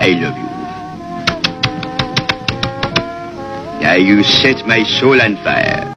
I love you. Yeah, you set my soul on fire.